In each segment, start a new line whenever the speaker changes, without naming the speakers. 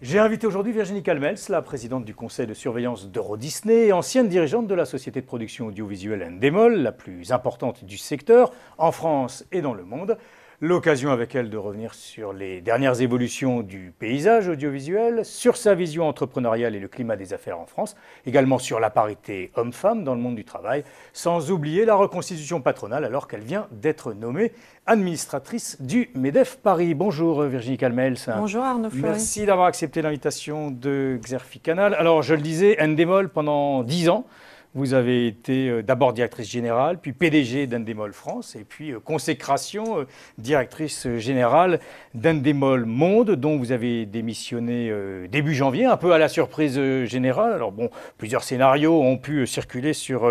J'ai invité aujourd'hui Virginie Calmels, la présidente du conseil de surveillance d'Euro Disney et ancienne dirigeante de la société de production audiovisuelle Endemol, la plus importante du secteur en France et dans le monde. L'occasion avec elle de revenir sur les dernières évolutions du paysage audiovisuel, sur sa vision entrepreneuriale et le climat des affaires en France, également sur la parité homme-femme dans le monde du travail, sans oublier la reconstitution patronale alors qu'elle vient d'être nommée administratrice du MEDEF Paris. Bonjour Virginie Calmels.
Bonjour Arnaud Fleury.
Merci d'avoir accepté l'invitation de Xerfi Canal. Alors je le disais, Endemol pendant 10 ans. Vous avez été d'abord directrice générale, puis PDG d'Endemol France, et puis consécration directrice générale d'Endemol Monde, dont vous avez démissionné début janvier, un peu à la surprise générale. Alors bon, plusieurs scénarios ont pu circuler sur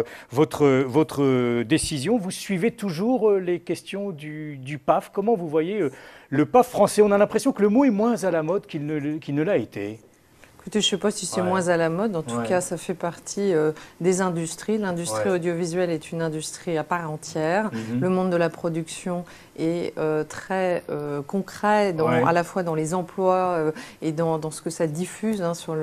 votre décision. Vous suivez toujours les questions du PAF. Comment vous voyez le PAF français? On a l'impression que le mot est moins à la mode qu'il ne l'a été.
Écoutez, je ne sais pas si c'est moins à la mode. En tout cas, ça fait partie des industries. L'industrie audiovisuelle est une industrie à part entière. Le monde de la production est très concret, à la fois dans les emplois et dans ce que ça diffuse sur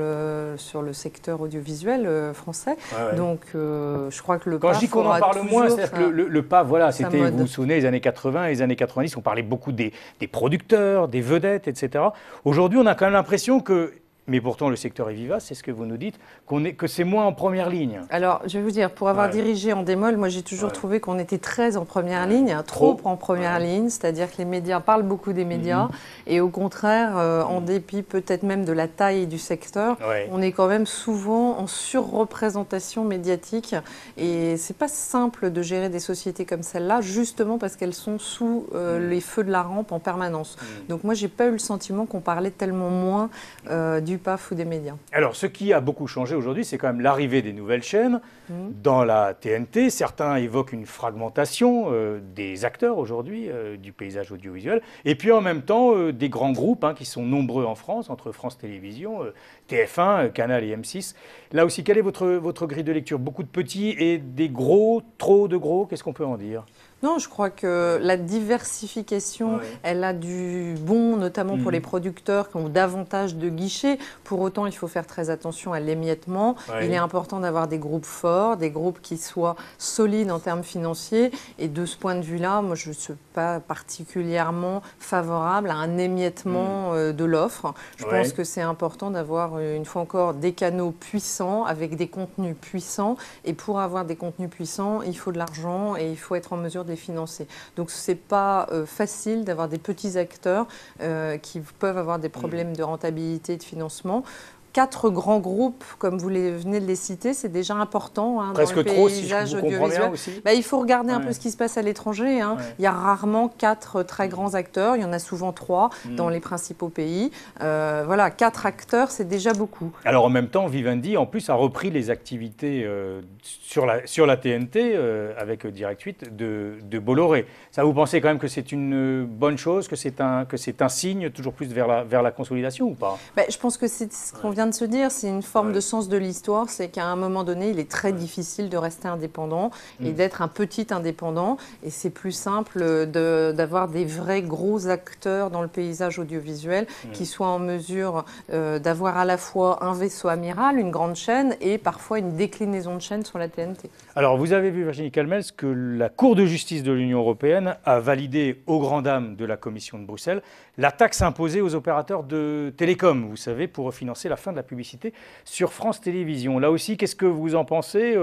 le secteur audiovisuel français. Donc, je crois que le PAF.
Quand je dis qu'on en parle moins, c'est-à-dire que le PAF, voilà, c'était, vous vous souvenez, les années 80 et les années 90, on parlait beaucoup des producteurs, des vedettes, etc. Aujourd'hui, on a quand même l'impression que. Mais pourtant, le secteur est vivace, c'est ce que vous nous dites, que c'est moins en première ligne.
Alors, je vais vous dire, pour avoir dirigé Endemol, moi j'ai toujours trouvé qu'on était très en première ligne, trop en première ligne, c'est-à-dire que les médias parlent beaucoup des médias, et au contraire, en dépit peut-être même de la taille du secteur, on est quand même souvent en surreprésentation médiatique, et c'est pas simple de gérer des sociétés comme celle-là, justement parce qu'elles sont sous les feux de la rampe en permanence. Donc moi, j'ai pas eu le sentiment qu'on parlait tellement moins du PAF ou des médias.
Alors, ce qui a beaucoup changé aujourd'hui, c'est quand même l'arrivée des nouvelles chaînes dans la TNT. Certains évoquent une fragmentation des acteurs aujourd'hui du paysage audiovisuel. Et puis en même temps, des grands groupes qui sont nombreux en France, entre France Télévisions, TF1, Canal et M6. Là aussi, quelle est votre grille de lecture? Beaucoup de petits et des gros, trop de gros, qu'est-ce qu'on peut en dire?
Non, je crois que la diversification, elle a du bon, notamment pour les producteurs qui ont davantage de guichets. Pour autant, il faut faire très attention à l'émiettement. Il est important d'avoir des groupes forts, des groupes qui soient solides en termes financiers. Et de ce point de vue-là, moi, je ne suis pas particulièrement favorable à un émiettement de l'offre. Je pense que c'est important d'avoir, une fois encore, des canaux puissants avec des contenus puissants. Et pour avoir des contenus puissants, il faut de l'argent et il faut être en mesure de les financer. Donc ce n'est pas facile d'avoir des petits acteurs qui peuvent avoir des problèmes de rentabilité et de financement. 4 grands groupes, comme vous venez de les citer, c'est déjà important
Presque
dans le
trop,
paysage
si je vous comprends bien aussi.
Il faut regarder un peu ce qui se passe à l'étranger. Il y a rarement 4 très grands acteurs, il y en a souvent 3 dans les principaux pays. Voilà, 4 acteurs, c'est déjà beaucoup.
Alors en même temps, Vivendi, en plus, a repris les activités sur la TNT avec Direct 8 de Bolloré. Ça, vous pensez quand même que c'est une bonne chose, que c'est un signe toujours plus vers la consolidation ou pas?
Je pense que c'est ce qu'on vient de se dire, c'est une forme de sens de l'histoire, c'est qu'à un moment donné, il est très difficile de rester indépendant et d'être un petit indépendant. Et c'est plus simple d'avoir des vrais gros acteurs dans le paysage audiovisuel qui soient en mesure d'avoir à la fois un vaisseau amiral, une grande chaîne et parfois une déclinaison de chaîne sur la TNT.
Alors, vous avez vu, Virginie Calmels, que la Cour de justice de l'Union européenne a validé, aux grandes dames de la Commission de Bruxelles, la taxe imposée aux opérateurs de télécom, vous savez, pour financer la fin de la publicité sur France Télévisions. Là aussi, qu'est-ce que vous en pensez?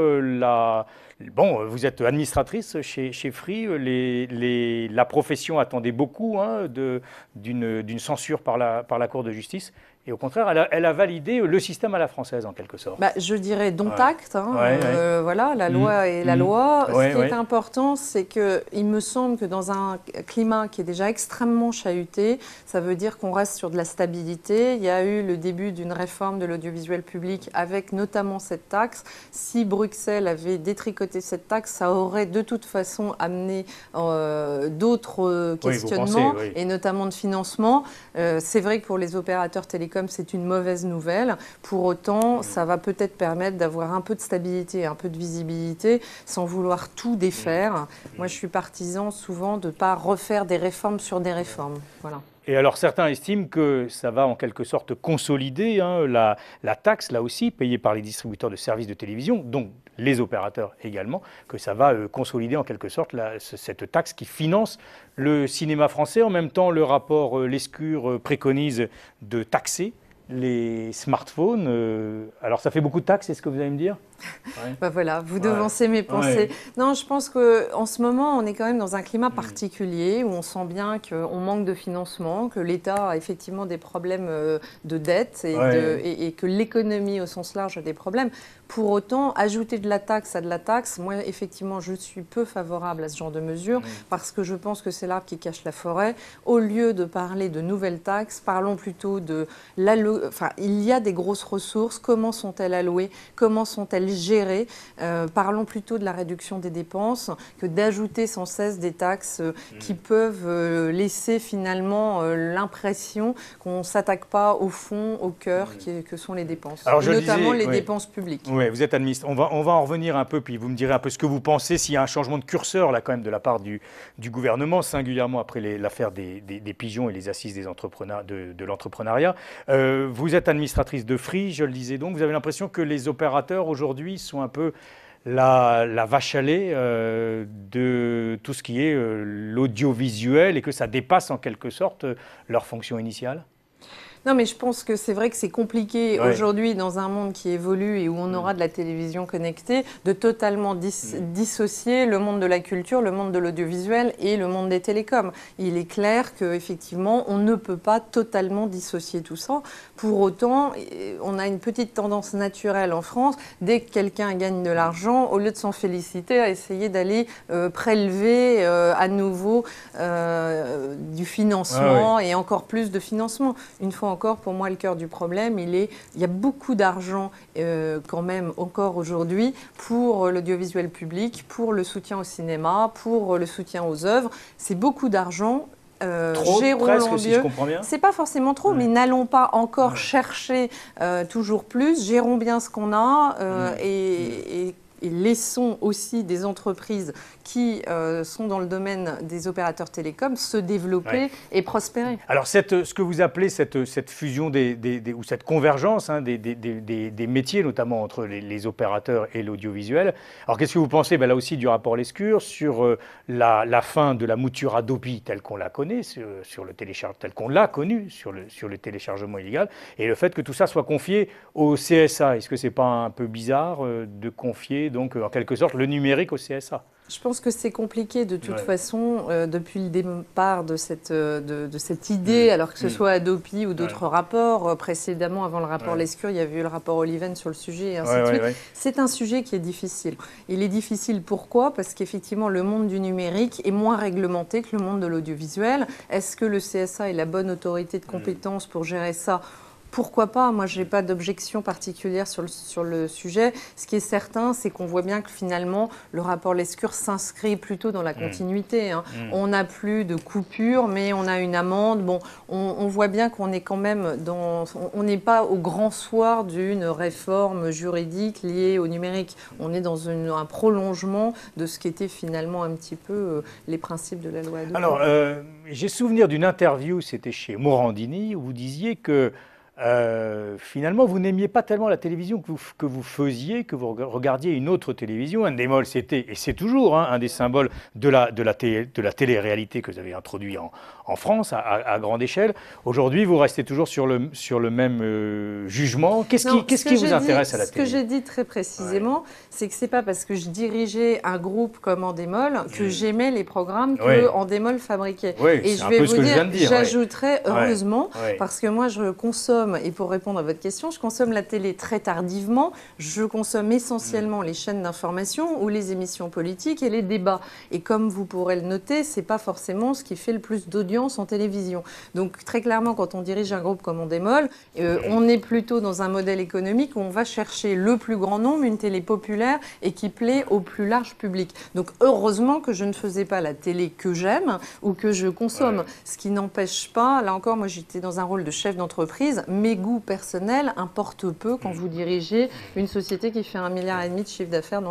Bon, vous êtes administratrice chez Free. La profession attendait beaucoup d'une censure par la Cour de justice. Et au contraire, elle a validé le système à la française, en quelque sorte.
Je dirais dont acte. Voilà, la loi est la loi. Ce qui est important, c'est qu'il me semble que dans un climat qui est déjà extrêmement chahuté, ça veut dire qu'on reste sur de la stabilité. Il y a eu le début d'une réforme de l'audiovisuel public avec notamment cette taxe. Si Bruxelles avait détricoté cette taxe, ça aurait de toute façon amené d'autres questionnements, et notamment de financement. C'est vrai que pour les opérateurs télécoms, c'est une mauvaise nouvelle. Pour autant, ça va peut-être permettre d'avoir un peu de stabilité, un peu de visibilité, sans vouloir tout défaire. Moi, je suis partisan souvent de ne pas refaire des réformes sur des réformes. Voilà.
Et alors certains estiment que ça va en quelque sorte consolider la taxe, là aussi, payée par les distributeurs de services de télévision, donc les opérateurs également, que ça va consolider en quelque sorte cette taxe qui finance le cinéma français. En même temps, le rapport Lescure préconise de taxer les smartphones. Alors ça fait beaucoup de taxes, c'est ce que vous allez me dire?
Ouais. Bah voilà, vous devancez mes pensées. Ouais. Non, je pense qu'en ce moment, on est quand même dans un climat particulier où on sent bien qu'on manque de financement, que l'État a effectivement des problèmes de dette et que l'économie au sens large a des problèmes. Pour autant, ajouter de la taxe à de la taxe, moi, effectivement, je suis peu favorable à ce genre de mesures parce que je pense que c'est l'arbre qui cache la forêt. Au lieu de parler de nouvelles taxes, parlons plutôt de enfin, il y a des grosses ressources. Comment sont-elles allouées? Comment sont-elles gérées? Parlons plutôt de la réduction des dépenses que d'ajouter sans cesse des taxes qui peuvent laisser finalement l'impression qu'on ne s'attaque pas au fond, au cœur, que sont les dépenses. Alors, notamment les dépenses publiques.
Oui, vous êtes administre. On va en revenir un peu, puis vous me direz un peu ce que vous pensez, s'il y a un changement de curseur là quand même de la part du gouvernement, singulièrement après l'affaire des pigeons et les assises des entrepreneurs, de l'entrepreneuriat. Vous êtes administratrice de Free, je le disais donc. Vous avez l'impression que les opérateurs aujourd'hui sont un peu la vache à lait de tout ce qui est l'audiovisuel et que ça dépasse en quelque sorte leur fonction initiale?
Non, mais je pense que c'est vrai que c'est compliqué aujourd'hui dans un monde qui évolue et où on aura de la télévision connectée, de totalement dissocier le monde de la culture, le monde de l'audiovisuel et le monde des télécoms. Il est clair qu'effectivement, on ne peut pas totalement dissocier tout ça. Pour autant, on a une petite tendance naturelle en France, dès que quelqu'un gagne de l'argent, au lieu de s'en féliciter, à essayer d'aller prélever à nouveau du financement et encore plus de financement. Une fois encore, pour moi, le cœur du problème, il y a beaucoup d'argent quand même encore aujourd'hui pour l'audiovisuel public, pour le soutien au cinéma, pour le soutien aux œuvres. C'est beaucoup d'argent.
Trop, presque, si je comprends bien.
C'est pas forcément trop, mais n'allons pas encore chercher toujours plus. Gérons bien ce qu'on a et laissons aussi des entreprises qui sont dans le domaine des opérateurs télécoms se développer et prospérer.
Alors, ce que vous appelez cette fusion ou cette convergence des métiers, notamment entre les opérateurs et l'audiovisuel, alors qu'est-ce que vous pensez là aussi du rapport Lescure sur la fin de la mouture Adopi telle qu'on la connaît, telle qu'on l'a connue sur le téléchargement illégal, et le fait que tout ça soit confié au CSA? Est-ce que ce n'est pas un peu bizarre de confier donc en quelque sorte le numérique au CSA?
Je pense que c'est compliqué de toute façon depuis le départ de cette idée, alors que ce soit Adopi ou d'autres rapports. Précédemment, avant le rapport Lescure, il y avait eu le rapport Oliven sur le sujet et ainsi de suite. C'est un sujet qui est difficile. Il est difficile pourquoi? Parce qu'effectivement, le monde du numérique est moins réglementé que le monde de l'audiovisuel. Est-ce que le CSA est la bonne autorité de compétence pour gérer ça? Pourquoi pas? Moi, je n'ai pas d'objection particulière sur le sujet. Ce qui est certain, c'est qu'on voit bien que finalement, le rapport Lescure s'inscrit plutôt dans la continuité. On n'a plus de coupure, mais on a une amende. Bon, on voit bien qu'on est quand même on n'est pas au grand soir d'une réforme juridique liée au numérique. On est dans un prolongement de ce qu'étaient finalement un petit peu les principes de la loi Adopi.
Alors, j'ai souvenir d'une interview, c'était chez Morandini, où vous disiez que finalement, vous n'aimiez pas tellement la télévision que vous faisiez, que vous regardiez une autre télévision. Endemol, c'était, et c'est toujours un des symboles de la télé-réalité que vous avez introduit en France, à grande échelle. Aujourd'hui, vous restez toujours sur le même jugement. Qu'est-ce qui vous intéresse à la télé?
Ce que j'ai dit très précisément, c'est que ce n'est pas parce que je dirigeais un groupe comme Endemol que j'aimais les programmes que Endemol fabriquait.
Et je vais vous dire,
j'ajouterais heureusement, parce que moi, je consomme, et pour répondre à votre question, je consomme la télé très tardivement, je consomme essentiellement les chaînes d'information ou les émissions politiques et les débats. Et comme vous pourrez le noter, ce n'est pas forcément ce qui fait le plus d'audience en télévision. Donc très clairement, quand on dirige un groupe comme Endemol, on est plutôt dans un modèle économique où on va chercher le plus grand nombre, une télé populaire et qui plaît au plus large public. Donc heureusement que je ne faisais pas la télé que j'aime ou que je consomme. Ce qui n'empêche pas, là encore, moi j'étais dans un rôle de chef d'entreprise, mes goûts personnels importent peu quand vous dirigez une société qui fait 1,5 milliard de chiffre d'affaires dans le monde.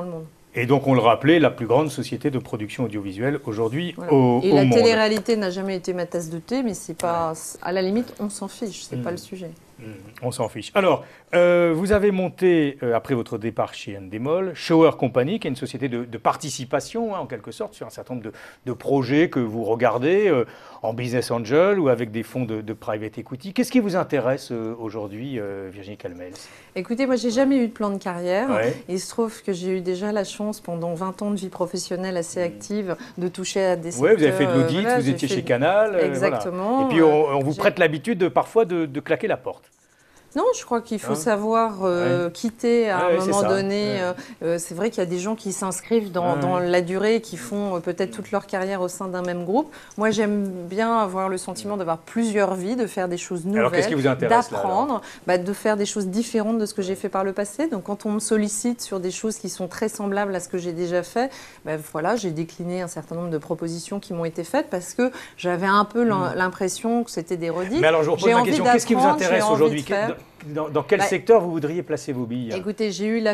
Et donc, on le rappelait, la plus grande société de production audiovisuelle aujourd'hui au monde.
Et la télé-réalité n'a jamais été ma tasse de thé, mais c'est pas, à la limite, on s'en fiche, c'est pas le sujet.
On s'en fiche. Alors, vous avez monté, après votre départ chez Endemol, Shower Company, qui est une société de participation, en quelque sorte, sur un certain nombre de projets que vous regardez en business angel ou avec des fonds de private equity. Qu'est-ce qui vous intéresse aujourd'hui, Virginie Calmels?
Écoutez, moi, j'ai jamais eu de plan de carrière.
Ouais.
Il se trouve que j'ai eu déjà la chance, pendant 20 ans de vie professionnelle assez active, de toucher à des secteurs...
Oui, vous avez fait de l'audit, vous étiez chez Canal.
Exactement.
Voilà. Et puis, on vous prête l'habitude parfois de claquer la porte.
Non, je crois qu'il faut savoir quitter à un moment donné. C'est vrai qu'il y a des gens qui s'inscrivent dans la durée et qui font peut-être toute leur carrière au sein d'un même groupe. Moi, j'aime bien avoir le sentiment d'avoir plusieurs vies, de faire des choses nouvelles, d'apprendre, de faire des choses différentes de ce que j'ai fait par le passé. Donc, quand on me sollicite sur des choses qui sont très semblables à ce que j'ai déjà fait, voilà, j'ai décliné un certain nombre de propositions qui m'ont été faites parce que j'avais un peu l'impression que c'était des redites.
Mais alors, je vous repose ma question. Qu'est-ce qui vous intéresse aujourd'hui? Dans quel secteur vous voudriez placer vos billes?
Écoutez, j'ai eu la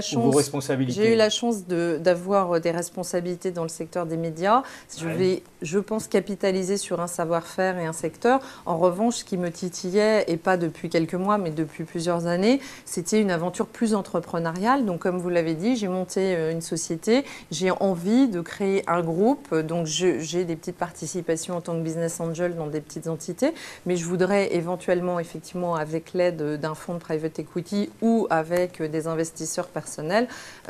chance d'avoir des responsabilités dans le secteur des médias. Je vais, je pense, capitaliser sur un savoir-faire et un secteur. En revanche, ce qui me titillait, et pas depuis quelques mois, mais depuis plusieurs années, c'était une aventure plus entrepreneuriale. Donc, comme vous l'avez dit, j'ai monté une société. J'ai envie de créer un groupe. Donc, j'ai des petites participations en tant que business angel dans des petites entités. Mais je voudrais éventuellement, effectivement, avec l'aide d'un fonds de private equity ou avec des investisseurs personnels,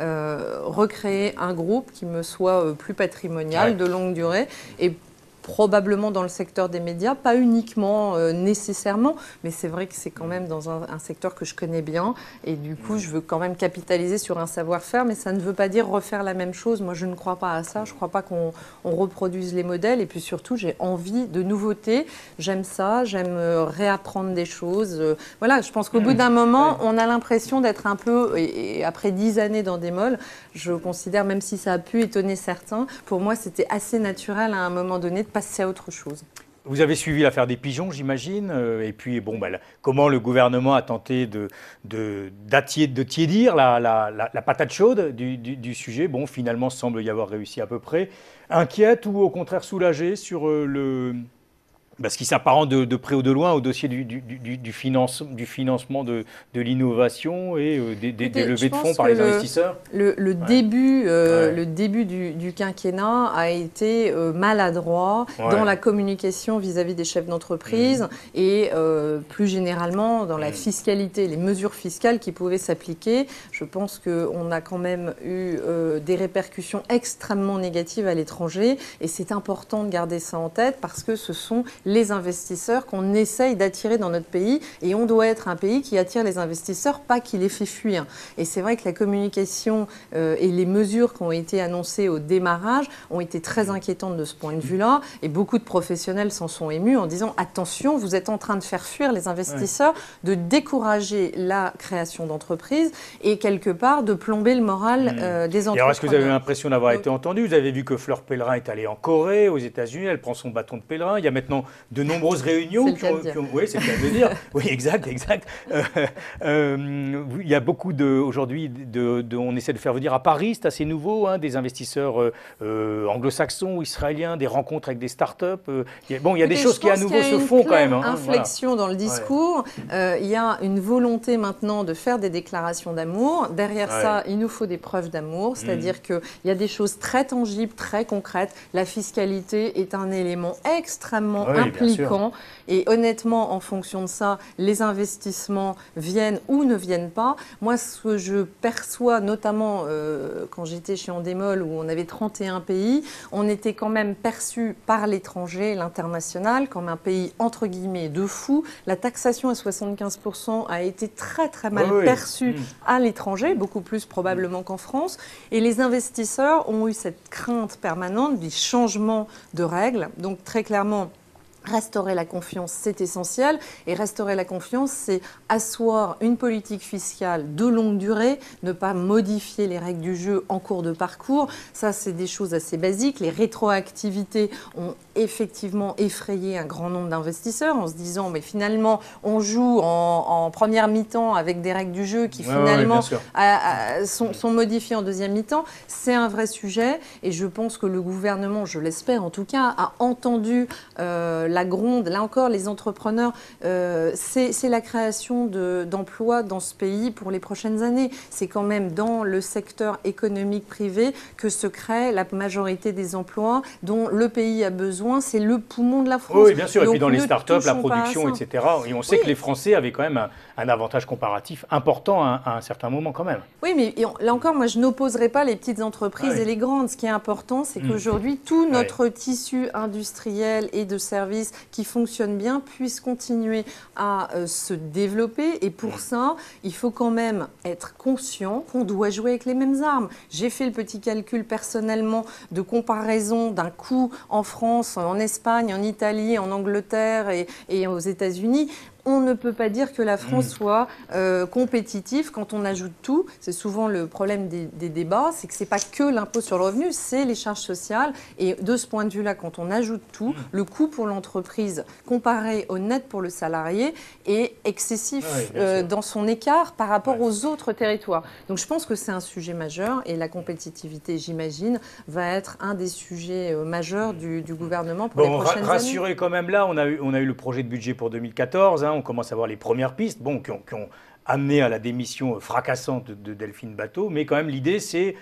recréer un groupe qui me soit plus patrimonial, de longue durée, et probablement dans le secteur des médias, pas uniquement nécessairement, mais c'est vrai que c'est quand même dans un secteur que je connais bien et du coup je veux quand même capitaliser sur un savoir-faire, mais ça ne veut pas dire refaire la même chose. Moi je ne crois pas à ça, je ne crois pas qu'on reproduise les modèles et puis surtout j'ai envie de nouveautés, j'aime ça, j'aime réapprendre des choses. Voilà, je pense qu'au bout d'un moment on a l'impression d'être un peu, et après 10 années dans Endemol, je considère, même si ça a pu étonner certains, pour moi c'était assez naturel à un moment donné de passer à autre chose.
Vous avez suivi l'affaire des pigeons, j'imagine, et puis bon, comment le gouvernement a tenté de tiédir la patate chaude du sujet. Bon, finalement, semble y avoir réussi à peu près. Inquiète ou au contraire soulagé sur ce qui s'apparente de près ou de loin au dossier du financement de l'innovation et des levées de fonds par les investisseurs?
Le début du quinquennat a été maladroit dans la communication vis-à-vis des chefs d'entreprise et plus généralement dans la fiscalité, les mesures fiscales qui pouvaient s'appliquer. Je pense qu'on a quand même eu des répercussions extrêmement négatives à l'étranger et c'est important de garder ça en tête parce que ce sont les investisseurs qu'on essaye d'attirer dans notre pays et on doit être un pays qui attire les investisseurs, pas qui les fait fuir. Et c'est vrai que la communication et les mesures qui ont été annoncées au démarrage ont été très inquiétantes de ce point de vue-là et beaucoup de professionnels s'en sont émus en disant attention, vous êtes en train de faire fuir les investisseurs, de décourager la création d'entreprises et quelque part de plomber le moral des entrepreneurs.
Et alors est-ce que vous avez l'impression d'avoir été entendu? Vous avez vu que Fleur Pellerin est allée en Corée, aux États-Unis, elle prend son bâton de pèlerin. Il y a maintenant de nombreuses réunions. Oui, c'est le cas de dire. Oui, exact. Il y a beaucoup aujourd'hui, on essaie de faire venir à Paris, c'est assez nouveau, des investisseurs anglo-saxons ou israéliens, des rencontres avec des startups. Il y a des choses qui à nouveau se font quand même.
Inflexion dans le discours. Il y a une volonté maintenant de faire des déclarations d'amour. Derrière ça, il nous faut des preuves d'amour, c'est-à-dire qu'il y a des choses très tangibles, très concrètes. La fiscalité est un élément extrêmement impliquant. Et honnêtement, en fonction de ça, les investissements viennent ou ne viennent pas. Moi, ce que je perçois, notamment quand j'étais chez Endemol, où on avait 31 pays, on était quand même perçu par l'étranger, l'international, comme un pays entre guillemets de fous. La taxation à 75% a été très très mal perçue à l'étranger, beaucoup plus probablement qu'en France. Et les investisseurs ont eu cette crainte permanente du changement de règles. Donc très clairement, restaurer la confiance, c'est essentiel. Et restaurer la confiance, c'est asseoir une politique fiscale de longue durée, ne pas modifier les règles du jeu en cours de parcours. Ça, c'est des choses assez basiques. Les rétroactivités ont effectivement effrayer un grand nombre d'investisseurs en se disant mais finalement on joue en première mi-temps avec des règles du jeu qui finalement sont modifiées en deuxième mi-temps. C'est un vrai sujet et je pense que le gouvernement, je l'espère en tout cas, a entendu la gronde. Là encore, les entrepreneurs, c'est la création d'emplois dans ce pays pour les prochaines années. C'est quand même dans le secteur économique privé que se crée la majorité des emplois dont le pays a besoin. C'est le poumon de la France.
Oui, bien sûr. Donc, et puis dans les startups, la production, etc. Et on sait que les Français avaient quand même un avantage comparatif important à un certain moment quand même.
Oui, mais là encore, moi, je n'opposerai pas les petites entreprises et les grandes. Ce qui est important, c'est qu'aujourd'hui, tout notre tissu industriel et de services qui fonctionne bien puisse continuer à se développer. Et pour ça, il faut quand même être conscient qu'on doit jouer avec les mêmes armes. J'ai fait le petit calcul personnellement de comparaison d'un coût en France, en Espagne, en Italie, en Angleterre et aux États-Unis. On ne peut pas dire que la France soit compétitive quand on ajoute tout. C'est souvent le problème des débats, c'est que ce n'est pas que l'impôt sur le revenu, c'est les charges sociales. Et de ce point de vue-là, quand on ajoute tout, le coût pour l'entreprise comparé au net pour le salarié est excessif dans son écart par rapport aux autres territoires. Donc je pense que c'est un sujet majeur et la compétitivité, j'imagine, va être un des sujets majeurs du gouvernement pour les prochaines années.
Rassurez quand même là, on a eu le projet de budget pour 2014, on commence à voir les premières pistes qui ont amené à la démission fracassante de Delphine Batho, mais quand même l'idée c'est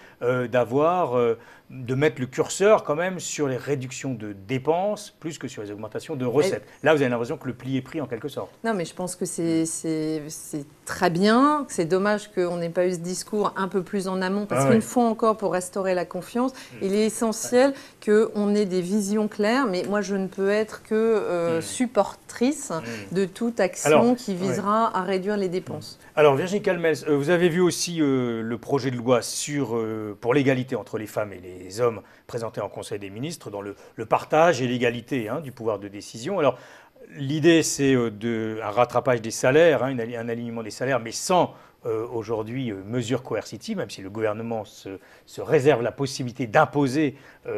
de mettre le curseur quand même sur les réductions de dépenses plus que sur les augmentations de recettes. Là, vous avez l'impression que le pli est pris en quelque sorte.
Non, mais je pense que c'est très bien. C'est dommage qu'on n'ait pas eu ce discours un peu plus en amont, parce qu'une fois encore, pour restaurer la confiance, il est essentiel qu'on ait des visions claires. Mais moi, je ne peux être que supportrice de toute action qui visera à réduire les dépenses.
Alors, Virginie Calmels, vous avez vu aussi le projet de loi pour l'égalité entre les femmes et les hommes présenté en Conseil des ministres dans le partage et l'égalité du pouvoir de décision. Alors, l'idée, c'est un rattrapage des salaires, un alignement des salaires, mais sans aujourd'hui mesures coercitives, même si le gouvernement se réserve la possibilité d'imposer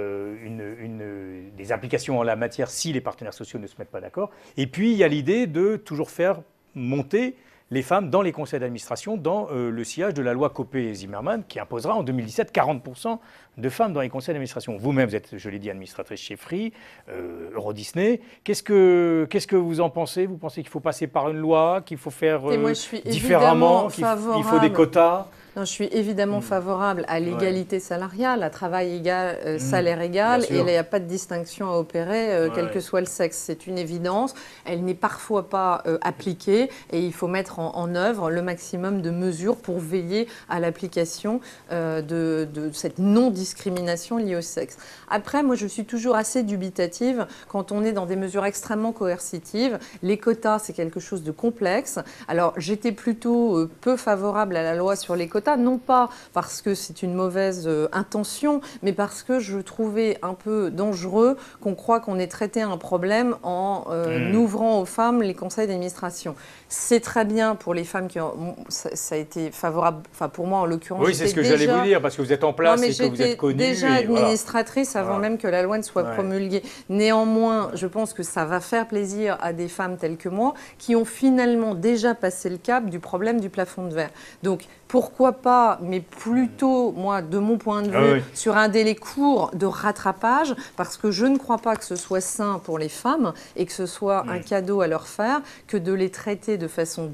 des applications en la matière si les partenaires sociaux ne se mettent pas d'accord. Et puis, il y a l'idée de toujours faire monter les femmes dans les conseils d'administration, dans le sillage de la loi Copé-Zimmermann, qui imposera en 2017 40% de femmes dans les conseils d'administration. Vous-même, vous êtes, je l'ai dit, administratrice chez Free, Euro Disney. Qu'est-ce que vous en pensez? Vous pensez qu'il faut passer par une loi, qu'il faut faire différemment, qu'il faut des quotas?
Non, je suis évidemment favorable à l'égalité salariale, à travail égal, salaire égal, et il n'y a pas de distinction à opérer, quel que soit le sexe. C'est une évidence. Elle n'est parfois pas appliquée, et il faut mettre en œuvre le maximum de mesures pour veiller à l'application de cette non-discrimination liée au sexe. Après, moi, je suis toujours assez dubitative quand on est dans des mesures extrêmement coercitives. Les quotas, c'est quelque chose de complexe. Alors, j'étais plutôt peu favorable à la loi sur les quotas, non pas parce que c'est une mauvaise intention, mais parce que je trouvais un peu dangereux qu'on croit qu'on ait traité un problème en ouvrant aux femmes les conseils d'administration. C'est très bien pour les femmes qui ont... Ça a été favorable, enfin pour moi en l'occurrence.
Oui, c'est ce que j'allais vous dire, parce que vous êtes en place et que vous êtes connue.
Déjà administratrice avant même que la loi ne soit promulguée. Néanmoins, je pense que ça va faire plaisir à des femmes telles que moi qui ont finalement déjà passé le cap du problème du plafond de verre. Donc, pourquoi pas, mais plutôt, moi, de mon point de vue, sur un délai court de rattrapage, parce que je ne crois pas que ce soit sain pour les femmes et que ce soit un cadeau à leur faire que de les traiter de façon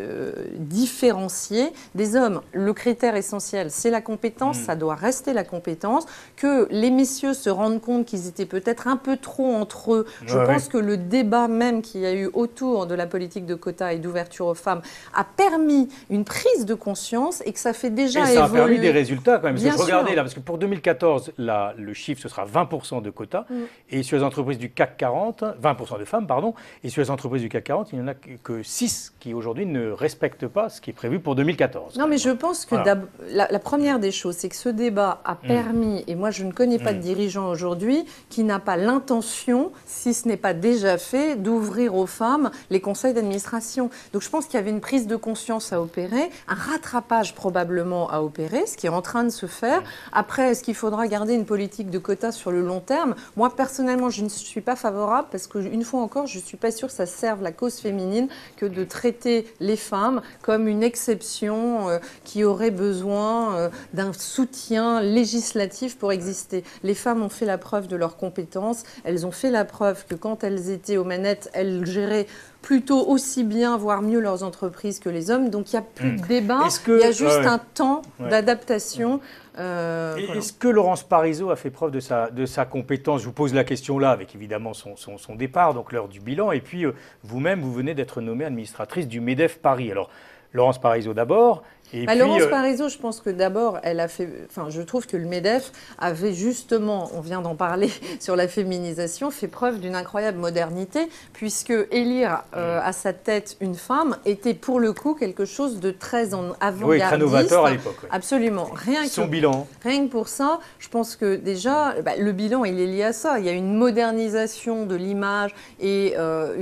différenciée des hommes. Le critère essentiel, c'est la compétence, ça doit rester la compétence. Que les messieurs se rendent compte qu'ils étaient peut-être un peu trop entre eux. Je pense que le débat même qu'il y a eu autour de la politique de quotas et d'ouverture aux femmes a permis une prise de conscience et que ça fait déjà évoluer.
Et ça a permis des résultats quand même. Parce que je regardais là, parce que pour 2014, le chiffre, ce sera 20% de quotas. Et sur les entreprises du CAC 40, 20% de femmes, pardon. Et sur les entreprises du CAC 40, il n'y en a que 6 qui aujourd'hui ne respectent pas ce qui est prévu pour 2014.
Non, mais je pense que la première des choses, c'est que ce débat a permis, et moi je ne connais pas de dirigeant aujourd'hui qui n'a pas l'intention, si ce n'est pas déjà fait, d'ouvrir aux femmes les conseils d'administration. Donc je pense qu'il y avait une prise de conscience à opérer, un rattrapage probablement probablement à opérer, ce qui est en train de se faire. Après, est-ce qu'il faudra garder une politique de quotas sur le long terme? Moi, personnellement, je ne suis pas favorable parce qu'une fois encore, je ne suis pas sûre que ça serve la cause féminine que de traiter les femmes comme une exception qui aurait besoin d'un soutien législatif pour exister. Les femmes ont fait la preuve de leurs compétences. Elles ont fait la preuve que quand elles étaient aux manettes, elles géraient plutôt aussi bien, voire mieux leurs entreprises que les hommes. Donc il n'y a plus de débat, il y a juste un temps d'adaptation.
Est-ce que Laurence Parisot a fait preuve de sa compétence? Je vous pose la question là, avec évidemment son départ, donc l'heure du bilan. Et puis vous-même, vous venez d'être nommée administratrice du MEDEF Paris. Alors, Laurence Parisot d'abord. Et puis,
Laurence Parisot, je pense que d'abord, elle a fait. Enfin, je trouve que le MEDEF avait justement, on vient d'en parler sur la féminisation, fait preuve d'une incroyable modernité, puisque élire à sa tête une femme était pour le coup quelque chose de très avant-gardiste.
Oui, très novateur à l'époque. Oui.
Absolument.
Son bilan.
Rien que pour ça, je pense que déjà, le bilan, il est lié à ça. Il y a une modernisation de l'image et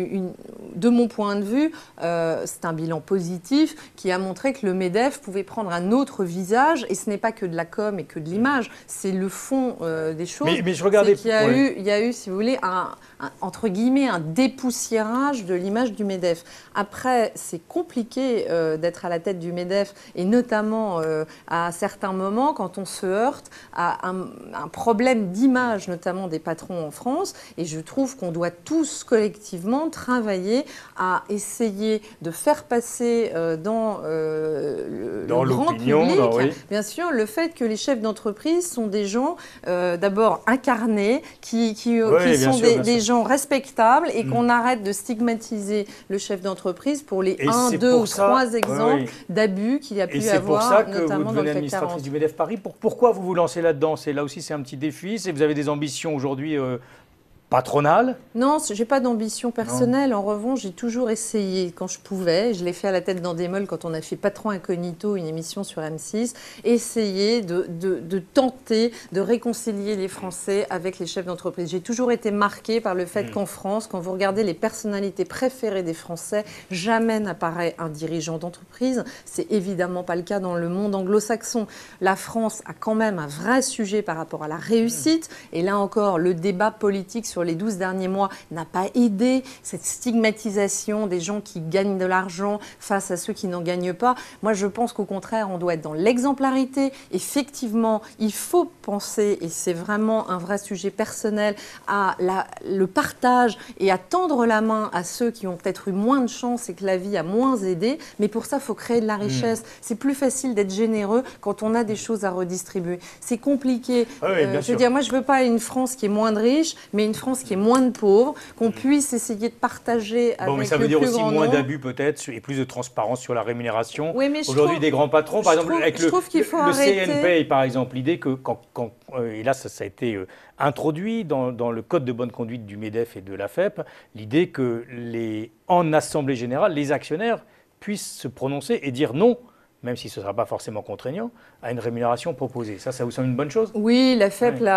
de mon point de vue, c'est un bilan positif qui a montré que le MEDEF pouvait prendre un autre visage, et ce n'est pas que de la com et que de l'image, c'est le fond des choses.
Mais je regardais...
Il y a eu, si vous voulez, entre guillemets, un dépoussiérage de l'image du MEDEF. Après, c'est compliqué d'être à la tête du MEDEF, et notamment à certains moments, quand on se heurte à un problème d'image, notamment des patrons en France, et je trouve qu'on doit tous collectivement travailler à essayer de faire passer dans le grand public, bien sûr, le fait que les chefs d'entreprise sont des gens d'abord incarnés, qui sont des gens respectables, et qu'on arrête de stigmatiser le chef d'entreprise pour les 1, 2 ou 3 exemples d'abus qu'il y a pu avoir, notamment dans le CAC 40. Et c'est pour ça que vous devenez
administratrice du MEDEF Paris. Pourquoi vous vous lancez là-dedans? Là aussi, c'est un petit défi. Vous avez des ambitions aujourd'hui patronale?
Non, je n'ai pas d'ambition personnelle. En revanche, j'ai toujours essayé quand je pouvais. Je l'ai fait à la tête d'Endemol quand on a fait Patron Incognito, une émission sur M6. Essayer de tenter de réconcilier les Français avec les chefs d'entreprise. J'ai toujours été marquée par le fait qu'en France, quand vous regardez les personnalités préférées des Français, jamais n'apparaît un dirigeant d'entreprise. C'est évidemment pas le cas dans le monde anglo-saxon. La France a quand même un vrai sujet par rapport à la réussite. Et là encore, le débat politique sur les 12 derniers mois n'a pas aidé, cette stigmatisation des gens qui gagnent de l'argent face à ceux qui n'en gagnent pas. Moi, je pense qu'au contraire, on doit être dans l'exemplarité. Effectivement, il faut penser, et c'est vraiment un vrai sujet personnel, à le partage et à tendre la main à ceux qui ont peut-être eu moins de chance et que la vie a moins aidé. Mais pour ça, il faut créer de la richesse. C'est plus facile d'être généreux quand on a des choses à redistribuer. C'est compliqué. Je veux dire, moi, je ne veux pas une France qui est moins de riche, mais une France qui est moins de pauvres, qu'on puisse essayer de partager avec le plus grand nombre.
Mais ça veut dire aussi moins d'abus peut-être et plus de transparence sur la rémunération.
Oui,
aujourd'hui, des grands patrons, par exemple, avec le CNPay, par exemple, l'idée que et là ça a été introduit dans le code de bonne conduite du MEDEF et de l'AFEP, l'idée que en assemblée générale, les actionnaires puissent se prononcer et dire non, même si ce ne sera pas forcément contraignant, à une rémunération proposée. Ça vous semble une bonne chose?
Oui, la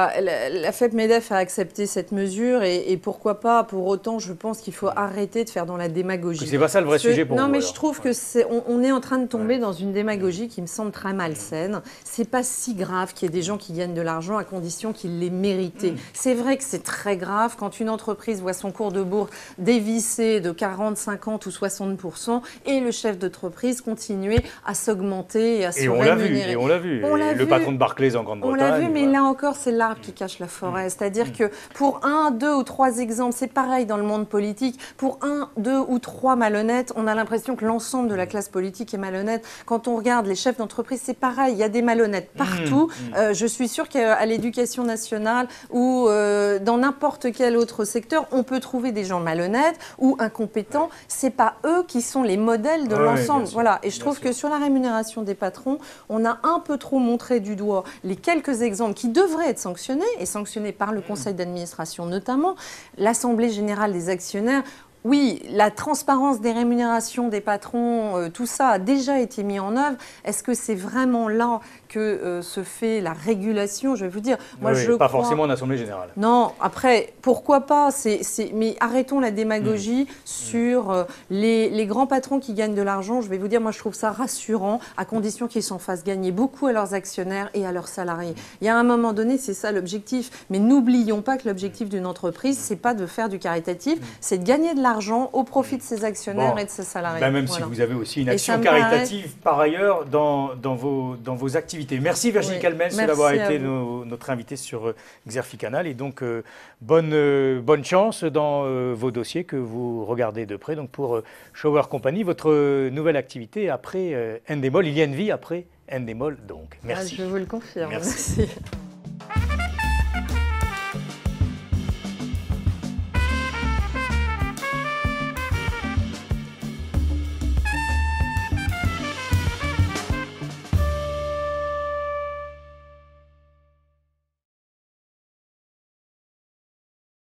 FEP MEDEF a accepté cette mesure et pourquoi pas. Pour autant, je pense qu'il faut arrêter de faire dans la démagogie.
C'est pas ça le vrai sujet pour vous?
Non, mais je trouve que on est en train de tomber dans une démagogie qui me semble très malsaine. C'est pas si grave qu'il y ait des gens qui gagnent de l'argent à condition qu'ils l'aient mérité. C'est vrai que c'est très grave quand une entreprise voit son cours de bourse dévisser de 40, 50 ou 60% et le chef d'entreprise continuer à s'augmenter et à se rémunérer.
Et on l'a vu. Le patron de Barclays en Grande-Bretagne.
On l'a vu, mais là encore, c'est l'arbre qui cache la forêt. C'est-à-dire que pour 1, 2 ou 3 exemples, c'est pareil dans le monde politique. Pour 1, 2 ou 3 malhonnêtes, on a l'impression que l'ensemble de la classe politique est malhonnête. Quand on regarde les chefs d'entreprise, c'est pareil. Il y a des malhonnêtes partout. Je suis sûre qu'à l'éducation nationale ou dans n'importe quel autre secteur, on peut trouver des gens malhonnêtes ou incompétents. C'est pas eux qui sont les modèles de l'ensemble. Voilà. Et je trouve que sur la rémunération des patrons, on a un peu trop montré du doigt les quelques exemples qui devraient être sanctionnés, et sanctionnés par le conseil d'administration notamment, l'Assemblée générale des actionnaires. Oui, la transparence des rémunérations des patrons, tout ça a déjà été mis en œuvre. Est-ce que c'est vraiment là que se fait la régulation? Je vais vous dire, moi
oui,
je
pas
crois...
forcément en Assemblée générale.
Non, après, pourquoi pas, mais arrêtons la démagogie sur les grands patrons qui gagnent de l'argent. Je vais vous dire, moi je trouve ça rassurant, à condition qu'ils s'en fassent gagner beaucoup à leurs actionnaires et à leurs salariés. Il y a un moment donné, c'est ça l'objectif. Mais n'oublions pas que l'objectif d'une entreprise, c'est pas de faire du caritatif, c'est de gagner de l'argent au profit de ses actionnaires et de ses salariés.
Même si vous avez aussi une action caritative par ailleurs dans vos activités. Merci Virginie Calmels d'avoir été notre invitée sur Xerfi-Canal. Et donc, bonne chance dans vos dossiers que vous regardez de près. Donc, pour Shower Company, votre nouvelle activité après Endemol. Il y a une vie après Endemol, donc. Merci.
Je vous le confirme.
Merci.